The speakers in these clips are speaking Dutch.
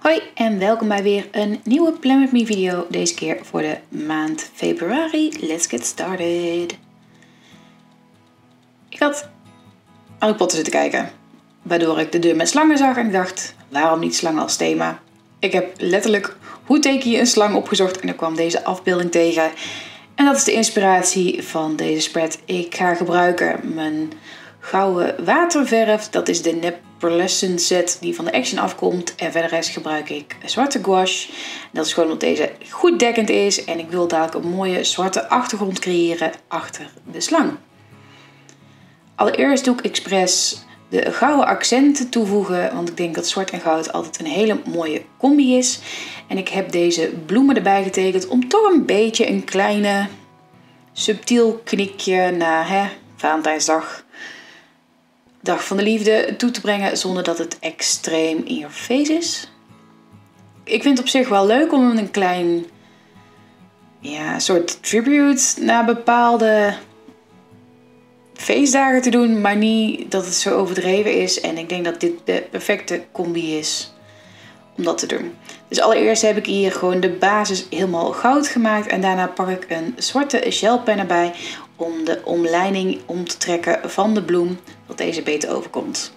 Hoi en welkom bij weer een nieuwe Plan With Me video. Deze keer voor de maand februari. Let's get started. Ik had Harry Potter zitten kijken. Waardoor ik de deur met slangen zag en ik dacht, waarom niet slangen als thema? Ik heb letterlijk hoe teken je een slang opgezocht en ik kwam deze afbeelding tegen. En dat is de inspiratie van deze spread. Ik ga gebruiken mijn gouden waterverf. Dat is de Neperslution set die van de Action afkomt. En verder rest gebruik ik zwarte gouache. Dat is gewoon omdat deze goed dekkend is. En ik wil dadelijk een mooie zwarte achtergrond creëren achter de slang. Allereerst doe ik expres de gouden accenten toevoegen. Want ik denk dat zwart en goud altijd een hele mooie combi is. En ik heb deze bloemen erbij getekend om toch een beetje een kleine subtiel knikje naar Valentijnsdag, Dag van de Liefde toe te brengen zonder dat het extreem in your face is. Ik vind het op zich wel leuk om een klein soort tribute naar bepaalde feestdagen te doen, maar niet dat het zo overdreven is. En ik denk dat dit de perfecte combi is om dat te doen. Dus allereerst heb ik hier gewoon de basis helemaal goud gemaakt. En daarna pak ik een zwarte gelpen erbij om de omlijning om te trekken van de bloem, dat deze beter overkomt.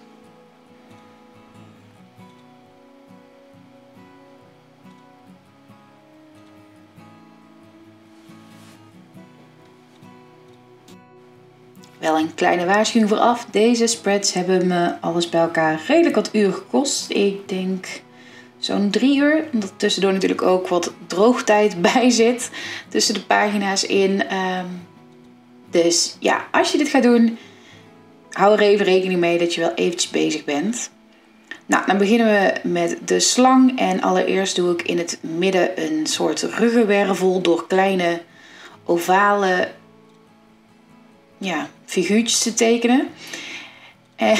Wel een kleine waarschuwing vooraf. Deze spreads hebben me alles bij elkaar redelijk wat uur gekost. Ik denk zo'n 3 uur. Omdat tussendoor natuurlijk ook wat droogtijd bij zit. Tussen de pagina's in. Dus ja, als je dit gaat doen, hou er even rekening mee dat je wel eventjes bezig bent. Nou, dan beginnen we met de slang. En allereerst doe ik in het midden een soort ruggenwervel door kleine ovale figuurtjes te tekenen. En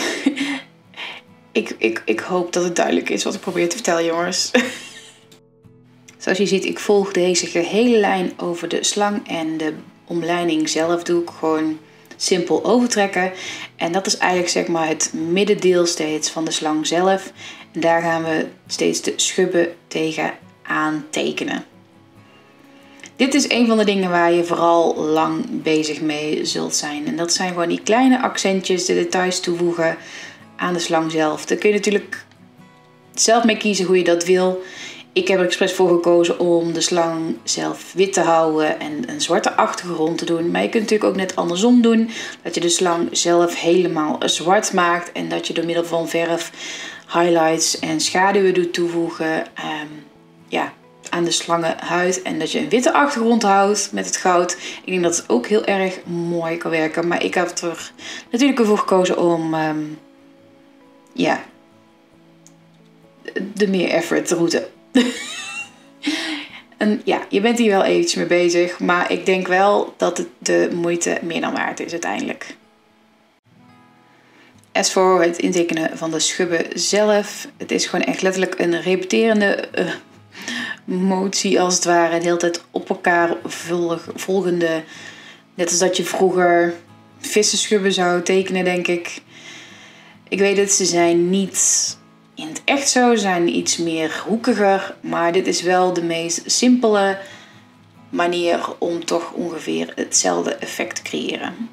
ik hoop dat het duidelijk is wat ik probeer te vertellen, jongens. Zoals je ziet, ik volg deze gehele lijn over de slang en de omlijning zelf doe ik gewoon simpel overtrekken. En dat is eigenlijk zeg maar het middendeel steeds van de slang zelf. En daar gaan we steeds de schubben tegen aan tekenen. Dit is een van de dingen waar je vooral lang bezig mee zult zijn. En dat zijn gewoon die kleine accentjes, de details toevoegen aan de slang zelf. Daar kun je natuurlijk zelf mee kiezen hoe je dat wil. Ik heb er expres voor gekozen om de slang zelf wit te houden en een zwarte achtergrond te doen. Maar je kunt natuurlijk ook net andersom doen. Dat je de slang zelf helemaal zwart maakt. En dat je door middel van verf highlights en schaduwen doet toevoegen aan de slangenhuid. En dat je een witte achtergrond houdt met het goud. Ik denk dat het ook heel erg mooi kan werken. Maar ik heb er natuurlijk voor gekozen om de meer effort route. En ja, je bent hier wel eventjes mee bezig. Maar ik denk wel dat het de moeite meer dan waard is uiteindelijk. As voor het intekenen van de schubben zelf. Het is gewoon echt letterlijk een repeterende motie als het ware. De hele tijd op elkaar volgende. Net als dat je vroeger vissenschubben zou tekenen, denk ik. Ik weet het, ze zijn niet in het echt zo. Ze zijn iets meer hoekiger. Maar dit is wel de meest simpele manier om toch ongeveer hetzelfde effect te creëren.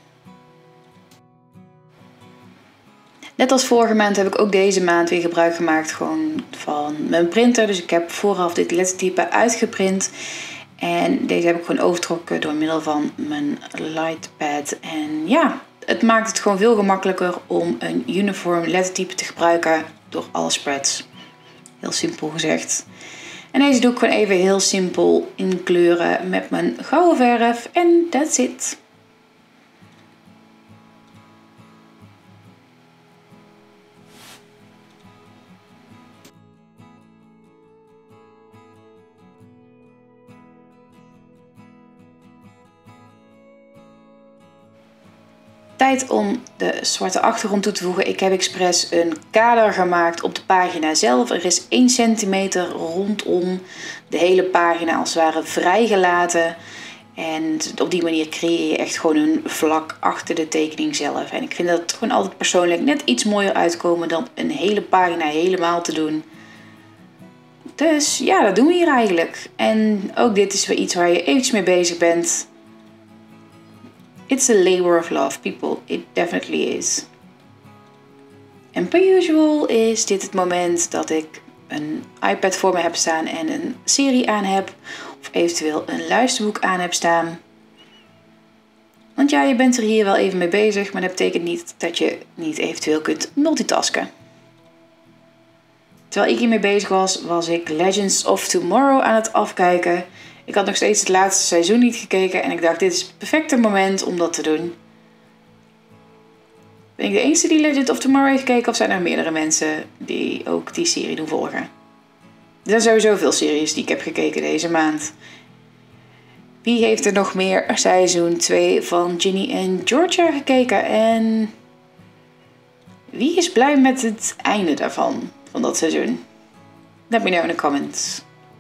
Net als vorige maand heb ik ook deze maand weer gebruik gemaakt gewoon van mijn printer. Dus ik heb vooraf dit lettertype uitgeprint. En deze heb ik gewoon overgetrokken door middel van mijn Lightpad. En ja, het maakt het gewoon veel gemakkelijker om een uniform lettertype te gebruiken door alle spreads. Heel simpel gezegd. En deze doe ik gewoon even heel simpel inkleuren met mijn gouden verf. En that's it. Tijd om de zwarte achtergrond toe te voegen. Ik heb expres een kader gemaakt op de pagina zelf. Er is 1 centimeter rondom de hele pagina als het ware vrijgelaten. En op die manier creëer je echt gewoon een vlak achter de tekening zelf. En ik vind dat gewoon altijd persoonlijk net iets mooier uitkomen dan een hele pagina helemaal te doen. Dus ja, dat doen we hier eigenlijk. En ook dit is weer iets waar je eventjes mee bezig bent. It's a labor of love, people. It definitely is. En per usual is dit het moment dat ik een iPad voor me heb staan en een serie aan heb. Of eventueel een luisterboek aan heb staan. Want ja, je bent er hier wel even mee bezig, maar dat betekent niet dat je niet eventueel kunt multitasken. Terwijl ik hiermee bezig was, was ik Legends of Tomorrow aan het afkijken. Ik had nog steeds het laatste seizoen niet gekeken en ik dacht, dit is het perfecte moment om dat te doen. Ben ik de enige die Legends of Tomorrow heeft gekeken of zijn er meerdere mensen die ook die serie doen volgen? Er zijn sowieso veel series die ik heb gekeken deze maand. Wie heeft er nog meer seizoen 2 van Ginny en Georgia gekeken? En wie is blij met het einde daarvan, van dat seizoen? Let me know in de comments.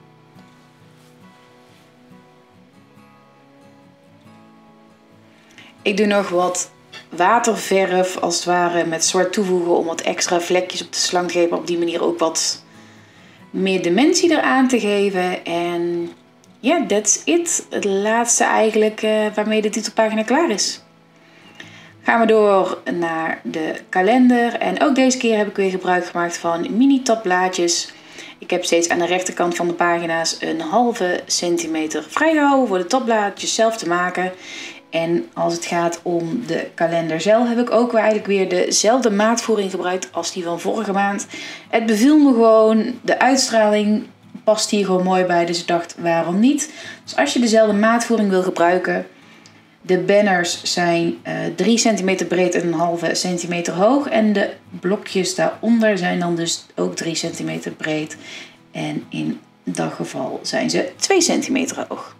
Ik doe nog wat waterverf als het ware met zwart toevoegen om wat extra vlekjes op de slang te geven. Maar op die manier ook wat meer dimensie eraan te geven. En ja, that's it. Het laatste eigenlijk waarmee de titelpagina klaar is. Gaan we door naar de kalender. En ook deze keer heb ik weer gebruik gemaakt van mini tabblaadjes. Ik heb steeds aan de rechterkant van de pagina's een halve centimeter vrijgehouden voor de tabblaadjes zelf te maken. En als het gaat om de kalender zelf heb ik ook eigenlijk weer dezelfde maatvoering gebruikt als die van vorige maand. Het beviel me gewoon, de uitstraling past hier gewoon mooi bij, dus ik dacht waarom niet. Dus als je dezelfde maatvoering wil gebruiken, de banners zijn 3 cm breed en een halve centimeter hoog. En de blokjes daaronder zijn dan dus ook 3 cm breed. En in dat geval zijn ze 2 centimeter hoog.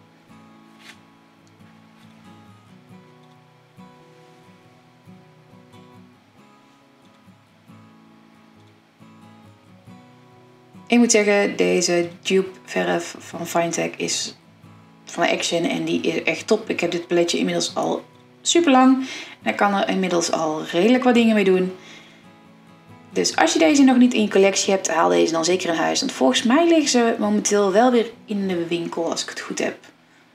Ik moet zeggen, deze dupe verf van Finetec is van Action en die is echt top. Ik heb dit paletje inmiddels al super lang en ik kan er inmiddels al redelijk wat dingen mee doen. Dus als je deze nog niet in je collectie hebt, haal deze dan zeker in huis. Want volgens mij liggen ze momenteel wel weer in de winkel als ik het goed heb.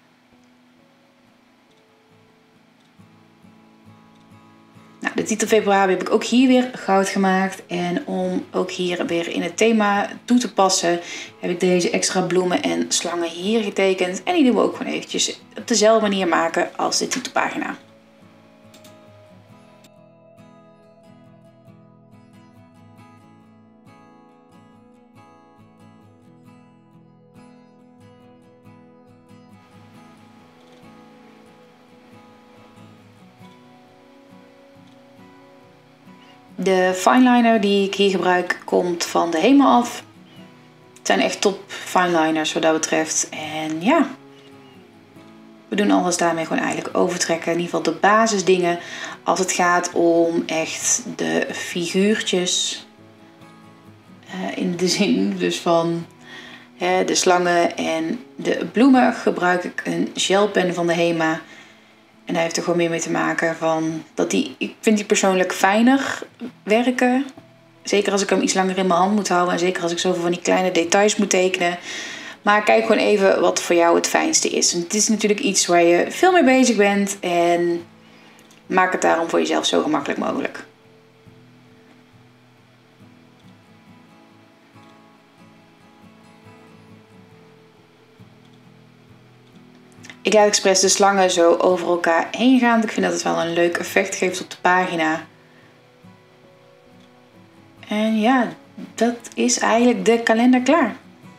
Nou, de titel februari heb ik ook hier weer goud gemaakt. En om ook hier weer in het thema toe te passen, heb ik deze extra bloemen en slangen hier getekend. En die doen we ook gewoon eventjes op dezelfde manier maken als de titelpagina. De fineliner die ik hier gebruik komt van de HEMA af. Het zijn echt top fineliners wat dat betreft. En ja, we doen alles daarmee gewoon eigenlijk overtrekken. In ieder geval de basisdingen als het gaat om echt de figuurtjes. In de zin dus van de slangen en de bloemen gebruik ik een gelpen van de HEMA. En daar heeft er gewoon meer mee te maken van dat ik vind die persoonlijk fijner werken. Zeker als ik hem iets langer in mijn hand moet houden. En zeker als ik zoveel van die kleine details moet tekenen. Maar kijk gewoon even wat voor jou het fijnste is. En het is natuurlijk iets waar je veel mee bezig bent. En maak het daarom voor jezelf zo gemakkelijk mogelijk. Ik laat expres de slangen zo over elkaar heen gaan. Ik vind dat het wel een leuk effect geeft op de pagina. En ja, dat is eigenlijk de kalender klaar.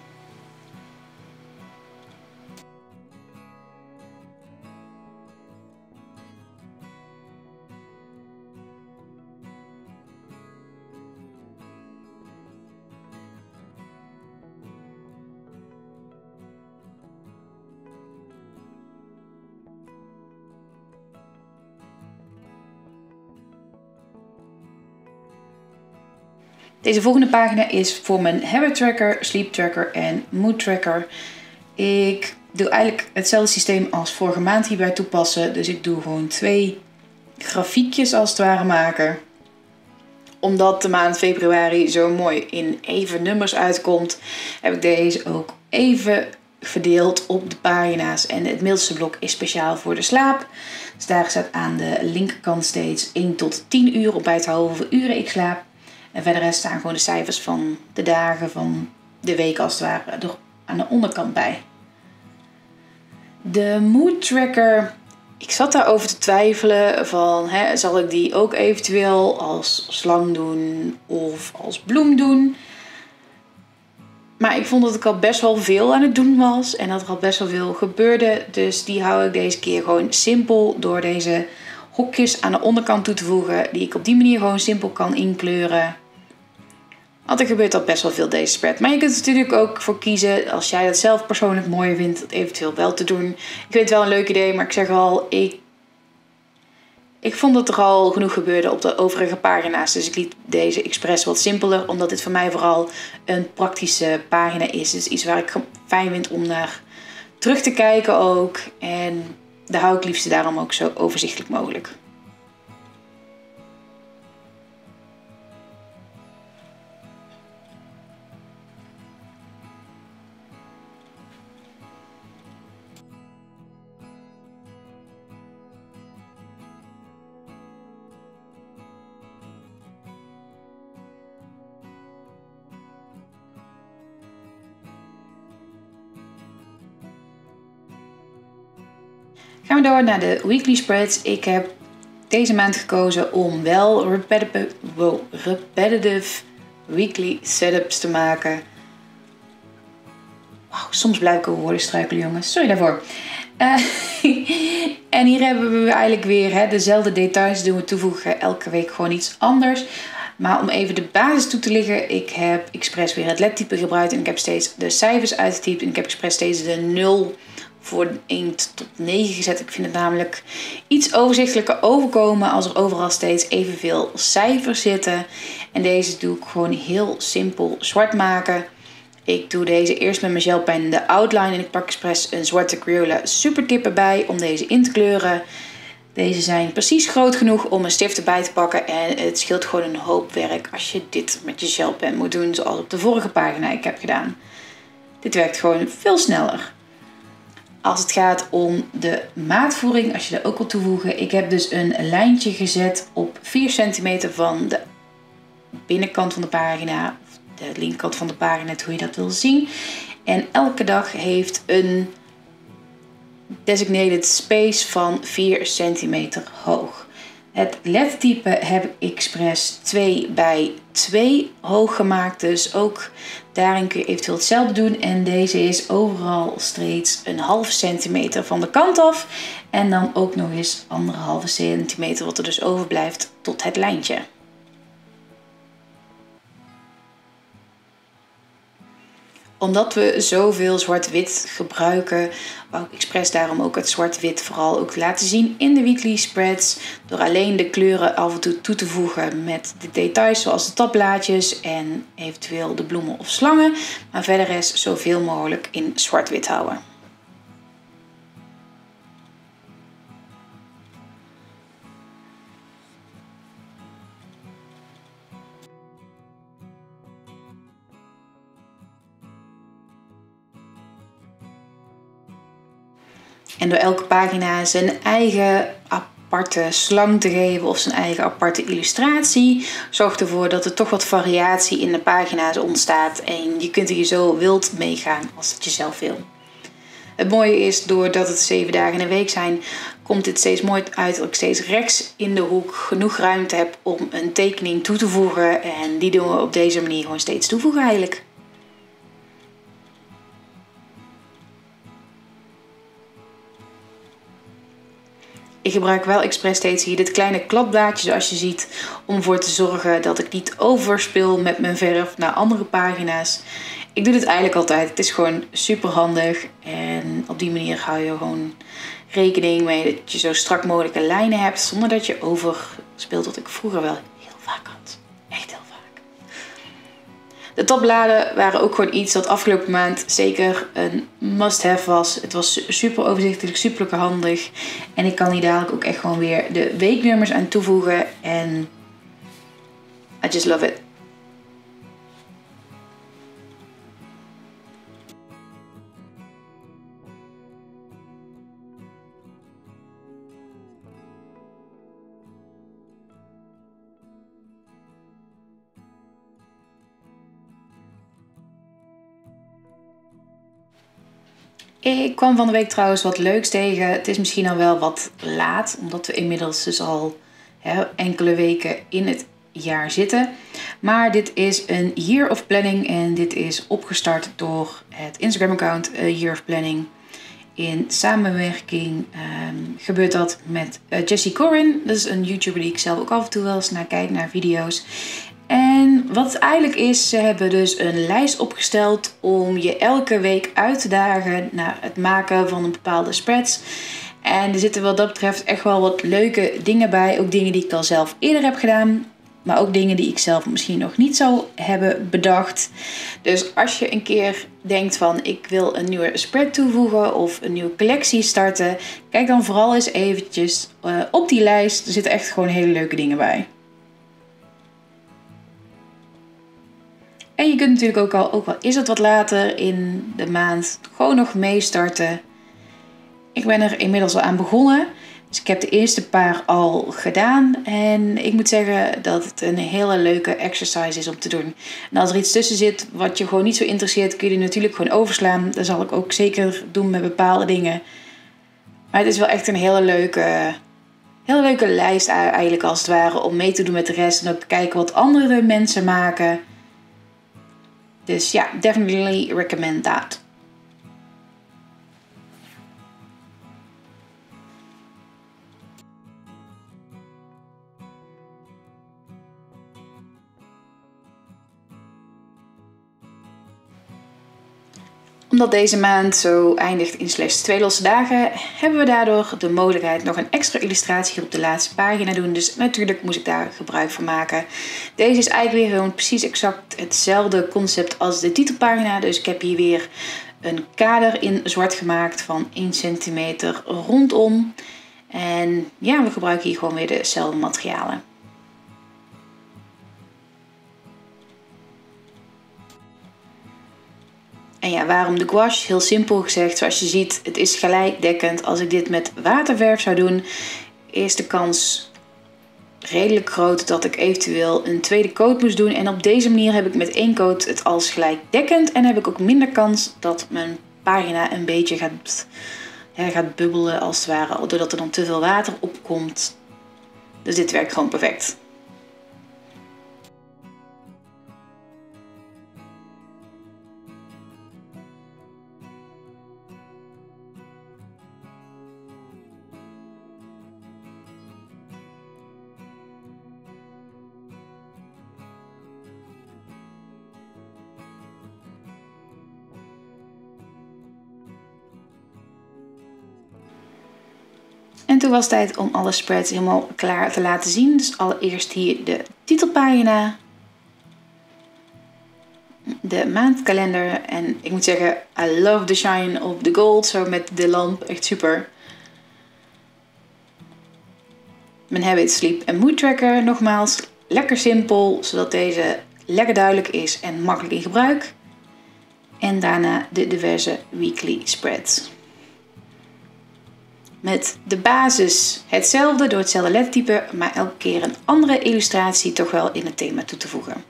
Deze volgende pagina is voor mijn habit tracker, sleep tracker en mood tracker. Ik doe eigenlijk hetzelfde systeem als vorige maand hierbij toepassen. Dus ik doe gewoon 2 grafiekjes als het ware maken. Omdat de maand februari zo mooi in even nummers uitkomt, heb ik deze ook even verdeeld op de pagina's. En het middelste blok is speciaal voor de slaap. Dus daar staat aan de linkerkant steeds 1 tot 10 uur om bij te houden hoeveel uren ik slaap. En verder staan gewoon de cijfers van de dagen van de week als het ware er aan de onderkant bij. De mood tracker, ik zat daarover te twijfelen van zal ik die ook eventueel als slang doen of als bloem doen. Maar ik vond dat ik al best wel veel aan het doen was en dat er al best wel veel gebeurde. Dus die hou ik deze keer gewoon simpel door deze hokjes aan de onderkant toe te voegen. Die ik op die manier gewoon simpel kan inkleuren. Want er gebeurt al best wel veel deze spread. Maar je kunt er natuurlijk ook voor kiezen, als jij dat zelf persoonlijk mooier vindt, dat eventueel wel te doen. Ik vind het wel een leuk idee, maar ik zeg al, ik vond dat er al genoeg gebeurde op de overige pagina's. Dus ik liet deze expres wat simpeler, omdat dit voor mij vooral een praktische pagina is. Dus iets waar ik fijn vind om naar terug te kijken ook. En daar hou ik liefst daarom ook zo overzichtelijk mogelijk. Gaan we door naar de weekly spreads. Ik heb deze maand gekozen om wel repetitive weekly setups te maken. Wow, soms blijf ik over woorden struikelen, jongens. Sorry daarvoor. En hier hebben we eigenlijk weer dezelfde details doen we toevoegen. Elke week gewoon iets anders. Maar om even de basis toe te liggen. Ik heb expres weer het lettertype gebruikt. En ik heb steeds de cijfers uitgetypt. En ik heb expres steeds de 0 voor 1 tot 9 gezet. Ik vind het namelijk iets overzichtelijker overkomen als er overal steeds evenveel cijfers zitten. En deze doe ik gewoon heel simpel zwart maken. Ik doe deze eerst met mijn gelpen de outline en ik pak expres een zwarte Crayola supertip erbij om deze in te kleuren. Deze zijn precies groot genoeg om een stift erbij te pakken en het scheelt gewoon een hoop werk als je dit met je gelpen moet doen zoals op de vorige pagina ik heb gedaan. Dit werkt gewoon veel sneller. Als het gaat om de maatvoering, als je dat ook wil toevoegen. Ik heb dus een lijntje gezet op 4 centimeter van de binnenkant van de pagina. De linkerkant van de pagina, hoe je dat wil zien. En elke dag heeft een designated space van 4 centimeter hoog. Het lettertype heb ik expres 2 bij 2 hoog gemaakt. Dus ook daarin kun je eventueel hetzelfde doen. En deze is overal steeds een halve centimeter van de kant af. En dan ook nog eens 1,5 centimeter wat er dus overblijft tot het lijntje. Omdat we zoveel zwart-wit gebruiken, wou ik expres daarom ook het zwart-wit vooral ook laten zien in de weekly spreads. Door alleen de kleuren af en toe te voegen met de details zoals de tabblaadjes en eventueel de bloemen of slangen. Maar verder is zoveel mogelijk in zwart-wit houden. En door elke pagina zijn eigen aparte slang te geven of zijn eigen aparte illustratie, zorgt ervoor dat er toch wat variatie in de pagina's ontstaat. En je kunt er zo wild meegaan als het je zelf wil. Het mooie is, doordat het 7 dagen in een week zijn, komt dit steeds mooi uit dat ik steeds rechts in de hoek genoeg ruimte heb om een tekening toe te voegen. En die doen we op deze manier gewoon steeds toevoegen eigenlijk. Ik gebruik wel expres steeds hier dit kleine kladblaadje zoals je ziet, om ervoor te zorgen dat ik niet overspil met mijn verf naar andere pagina's. Ik doe dit eigenlijk altijd. Het is gewoon super handig en op die manier hou je gewoon rekening mee dat je zo strak mogelijke lijnen hebt zonder dat je overspeelt, wat ik vroeger wel heel vaak had. Echt heel vaak. De tabbladen waren ook gewoon iets dat afgelopen maand zeker een must-have was. Het was super overzichtelijk, super handig. En ik kan hier dadelijk ook echt gewoon weer de weeknummers aan toevoegen. En I just love it. Ik kwam van de week trouwens wat leuks tegen. Het is misschien al wel wat laat, omdat we inmiddels dus al enkele weken in het jaar zitten. Maar dit is een Year of Planning en dit is opgestart door het Instagram-account Year of Planning. In samenwerking gebeurt dat met Jessie Corin. Dat is een YouTuber die ik zelf ook af en toe wel eens naar kijk, naar video's. En wat het eigenlijk is, ze hebben dus een lijst opgesteld om je elke week uit te dagen naar het maken van een bepaalde spreads. En er zitten wat dat betreft echt wel wat leuke dingen bij. Ook dingen die ik al zelf eerder heb gedaan. Maar ook dingen die ik zelf misschien nog niet zou hebben bedacht. Dus als je een keer denkt van ik wil een nieuwe spread toevoegen of een nieuwe collectie starten. Kijk dan vooral eens eventjes op die lijst. Er zitten echt gewoon hele leuke dingen bij. En je kunt natuurlijk ook al is het wat later in de maand, gewoon nog meestarten. Ik ben er inmiddels al aan begonnen. Dus ik heb de eerste paar al gedaan. En ik moet zeggen dat het een hele leuke exercise is om te doen. En als er iets tussen zit wat je gewoon niet zo interesseert, kun je die natuurlijk gewoon overslaan. Dat zal ik ook zeker doen met bepaalde dingen. Maar het is wel echt een hele leuke lijst eigenlijk als het ware om mee te doen met de rest. En ook kijken wat andere mensen maken. Dus ja, definitely recommend that. Omdat deze maand zo eindigt in slechts 2 losse dagen, hebben we daardoor de mogelijkheid nog een extra illustratie op de laatste pagina doen. Dus natuurlijk moest ik daar gebruik van maken. Deze is eigenlijk weer gewoon precies exact hetzelfde concept als de titelpagina. Dus ik heb hier weer een kader in zwart gemaakt van 1 centimeter rondom. En ja, we gebruiken hier gewoon weer dezelfde materialen. En ja, waarom de gouache? Heel simpel gezegd, zoals je ziet, het is gelijkdekkend. Als ik dit met waterverf zou doen, is de kans redelijk groot dat ik eventueel een tweede coat moest doen. En op deze manier heb ik met 1 coat het als gelijkdekkend. En heb ik ook minder kans dat mijn pagina een beetje gaat bubbelen als het ware, doordat er dan te veel water opkomt. Dus dit werkt gewoon perfect. En toen was het tijd om alle spreads helemaal klaar te laten zien. Dus allereerst hier de titelpagina. De maandkalender. En ik moet zeggen, I love the shine of the gold. Zo met de lamp. Echt super. Mijn habit, sleep en mood tracker. Nogmaals, lekker simpel. Zodat deze lekker duidelijk is en makkelijk in gebruik. En daarna de diverse weekly spreads. Met de basis hetzelfde, door hetzelfde lettertype, maar elke keer een andere illustratie toch wel in het thema toe te voegen.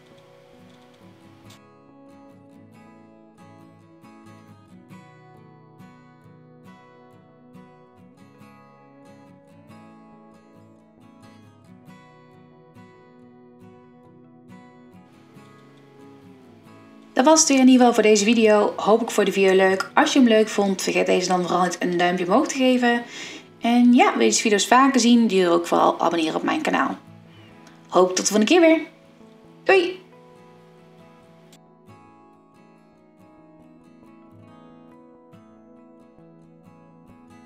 Dat was het weer in ieder geval voor deze video. Hoop ik voor de video leuk. Als je hem leuk vond, vergeet deze dan vooral niet een duimpje omhoog te geven. En ja, wil je deze video's vaker zien, doe je ook vooral abonneren op mijn kanaal. Hoop tot de volgende keer weer. Doei!